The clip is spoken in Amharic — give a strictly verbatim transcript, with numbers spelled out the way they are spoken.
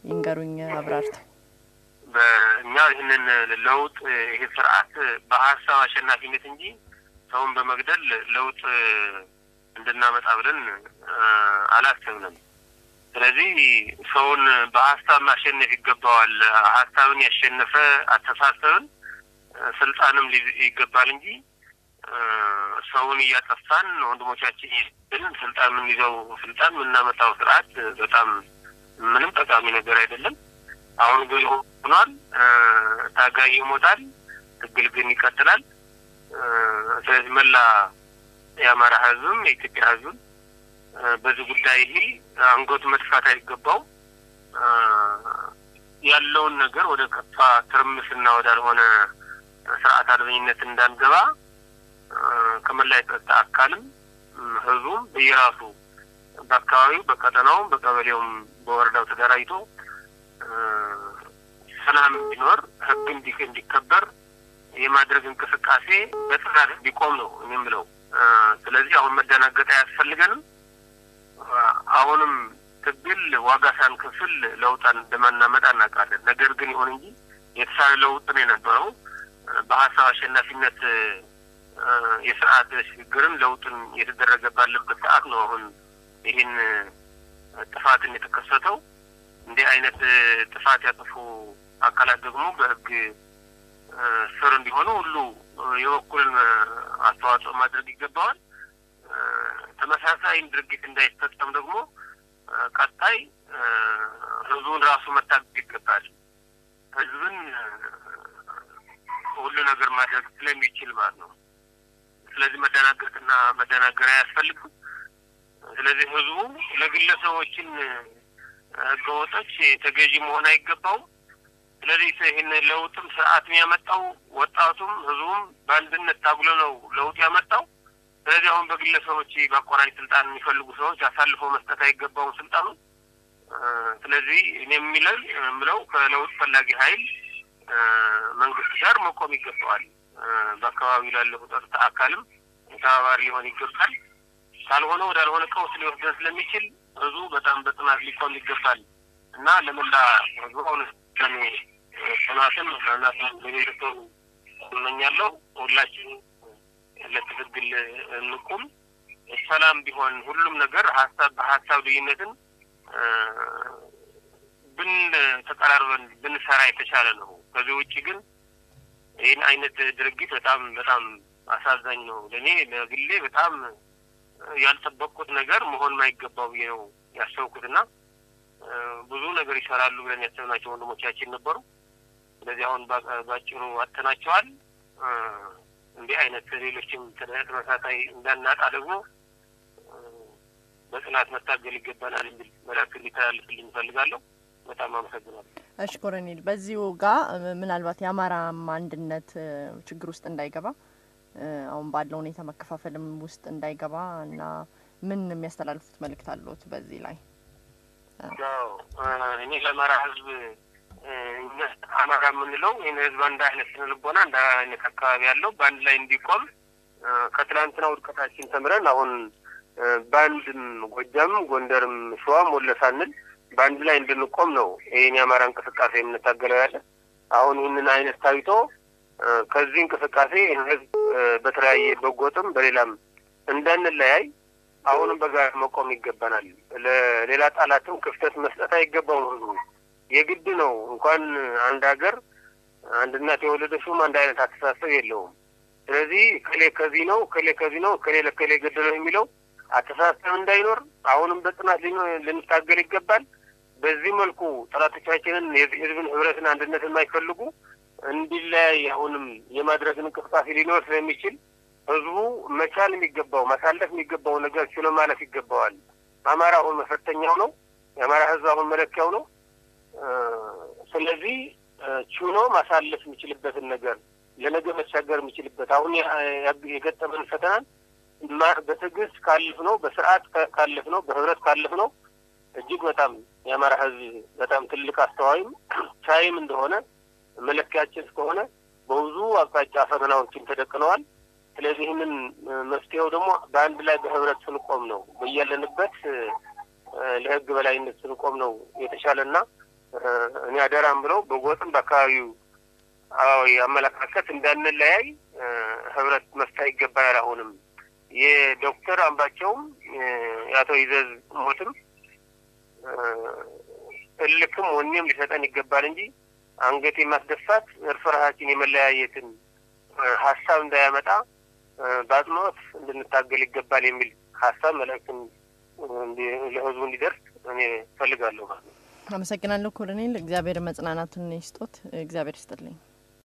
ይንገሩኝ አብራርት በእኛ ይሄንን ለውጥ ይሄ ስርዓት በሐሳብ አሸናፊነት እንጂ ሰውን በመግደል ለውጥ እንድናመጣ ብለን አላሰብንም ስለዚህ ሰውን በሐሳብ ማሸነፍ ይገባዋል ሐሳብን ያሸነፈ አተሳሰብን ስልጣንም ይገባል እንጂ ሰውን ያጠፋን ወንድሞቻችን ይልን ስልጣን ምን ይዘው ስልጣን ምናመጣው ስርዓት በጣም ምንም ጠቃሚ ነገር አይደለም አሁን ግን ሆኗል ታጋይ ይሞታል ትግል ግን ይቀጥላል ስለዚህ መላ የአማራ ህዝብም የኢትዮጵያ ህዝብ በዚህ ጉዳይ ይሄ አንጎት መጥፋት አይገባው ያለውን ነገር ወደ ከፋ ትርምስና ወዳልሆነ ስርዓት አልበኝነት እንዳንገባ ከመላ የጸጥታ አካልም ህዝቡም በየራሱ በአካባቢው በቀጠናው በቀበሌውም በወረዳው ተደራጅቶ ሰላም ቢኖር ህግ እንዲከበር የማድረግ እንቅስቃሴ በጥራት ቢቆም ነው የሚለው ስለዚህ አሁን መደናገጥ ያስፈልገንም አሁንም ትግል ዋጋ ሳንከፍል ለውጣን እንደማናመጣ እናውቃለን ነገር ግን ይሁን እንጂ የተሻለ ለውጥ ነው የነበረው በሐሳብ አሸናፊነት የስርዓት ሽግግርን ለውጥን የተደረገ ባለበት ሰዓት ነው አሁን ይሄን ጥፋትን የተከሰተው እንደ አይነት ጥፋት ያጠፉ አካላት ደግሞ በህግ ስር እንዲሆኑ ሁሉ የወኩልን አስተዋጽኦ ማድረግ ይገባዋል ተመሳሳይ ድርጊት እንዳይፈጸም ደግሞ ቀጣይ ህዝቡን ራሱ መታገል ይገባል ህዝብን ሁሉ ነገር ማድረግ ስለሚችል ማለት ነው ስለዚህ መደናገጥና መደናገር ያስፈልጋል ስለዚህ ህዝቡ ለግለሰቦችን ህገወጦች ተገዢ መሆን አይገባው ስለዚህ ይሄን ለውጥም ሰዓት የሚያመጣው ወጣቱም ህዝቡም ባንድነት ታግሎ ነው ለውጥ ያመጣው ስለዚህ አሁን በግለሰቦች ባቆራጭ ስልጣን የሚፈልጉ ሰዎች አሳልፈው መስጠት አይገባው ስልጣኑ ስለዚህ እኔ የሚለው ምለው ከለውጥ ፈላጊ ኃይል መንግስት ጋር መቆም ይገባዋል በአካባቢው ላለው ጸጥታ አካልም ተባባሪ ሊሆን ይገባል ካልሆነ ወዳልሆነ ቀውስ ሊወስድ ስለሚችል ህዝቡ በጣም በጥናት ሊቆም ይገባል እና ለመላ ህዝቡን ከኔ ሰናተን ሰናተን ለቤተሰቡ እመኛለሁ ሁላችን ለትግል እንቆም ሰላም ቢሆን ሁሉም ነገር ሐሳብ በሐሳብ ልዩነትን ብን ተቀራርበን ብንሰራ የተሻለ ነው ከዚህ ውጪ ግን ይሄን አይነት ድርጊት በጣም በጣም አሳዛኝ ነው ለኔ ለግሌ በጣም ያልተጠበቁት ነገር መሆን ማይገባው ነው ያሰውኩትና ብዙ ነገር ይሰራሉ ብለን ያሰብናቸው ወንድሞቻችን ነበሩ ስለዚህ አሁን ባጭሩ አጥተናቸዋል እንዴ አይነት ሌሎችም ተመሳሳይ እንዳናጣ ደግሞ በጽናት መታገል ይገባናል እንዴ መላክ ሊታልፍልኝ ፈልጋለሁ በጣም አመሰግናለሁ እሺ ኮሎኔል በዚሁ ጋር ምናልባት የአማራ አንድነት ችግር ውስጥ እንዳይገባ አሁን ባለው ሁኔታ መከፋፈልም ውስጥ እንዳይገባ እና ምን የሚያስተላልፉት መልእክት አለዎት በዚህ ላይ ያው እኔ ለአማራ ህዝብ አማራ ምንለው ይሄን ህዝብ አንድ አይነት ልቦና አንድ አይነት አካባቢ ያለው ባንድ ላይ እንዲቆም ከትላንትና ወድቀታችን ተምረን አሁን ባንድም ጎጃም ጎንደርም ሸዋም ወለሳንል ባንድ ላይ እንድንቆም ነው ይሄን የአማራ እንቅስቃሴ የምንታገለው ያለ አሁን ይሄንን አይነት ታይቶ ከዚህ እንቅስቃሴ ህዝብ በተለያየ በጎጥም በሌላም እንዳንለያይ አሁንም በጋራ መቆም ይገባናል ለሌላ ጣላትም ክፍተት መስጠት አይገባውም ህዝቡ የግድ ነው እንኳን አንድ ሀገር አንድ እናት የወለደችው አንድ አይነት አስተሳሰብ የለውም ስለዚህ ከሌ ከዚህ ነው ከሌ ከዚህ ነው ከሌ ለከሌ ገደለው የሚለው አስተሳሰብ እንዳይኖር አሁንም በጥናት ልንታገል ይገባል በዚህ መልኩ ጣላቶቻችንን የህዝብን ህብረትን አንድነትን የማይፈልጉ እንዲላይ አሁንም የማድረግ እንቅስቃሴ ሊኖር ስለሚችል ህዝቡ መቻል የሚገባው ማሳለፍ የሚገባው ነገር ሲሎ ማለፍ ይገባዋል አማራ አሁን መፈተኛው ነው የአማራ ህዝብ አሁን መለኪያው ነው ስለዚህ ቹኖ ማሳለፍ የሚችልበትን ነገር ለነገ መሻገር የሚችልበት አሁን የገጠመን ፈተናን በትግስት ካልፍ ነው በስርዓት ካልፍ ነው በህብረት ካልፍ ነው እጅግ በጣም የአማራ ህዝብ በጣም ትልቅ አስተዋይም ቻይም እንደሆነ መለኪያችን ስለሆነ በውዙ አቅጣጫ ፈተናዎችን ተደቅነዋል ስለዚህ ምን መስከው ደግሞ በአንድ ላይ በህብረት ስንቆም ነው በየለንበት ለህግ በላይነት ስንቆም ነው የተሻለና እኔ አደራም ብለው በጎጥም በአካባቢው አዎ ያመለካከት እንዳንለያይ ህብረት መስጠት ይገባል። አሁንም የዶክተር አምባቸውም ያቶ ይዘዝ ሞትም እልክም ወኔም ሊሰጠን ይገባል እንጂ አንገት የማስደፋት እርፍራችን የመለያየትን ሐሳብ እንዳያመጣ ባጥኖት እንድንታገል ይገባል የሚል ሐሳብ መልእክትን ለህዝቡ እንዲደርስ እኔ ፈልጋለሁ ማለት ነው። አመሰግናለሁ ኮሎኔል። እግዚአብሔር መጽናናቱን ይስጦት። እግዚአብሔር ይስጥልኝ።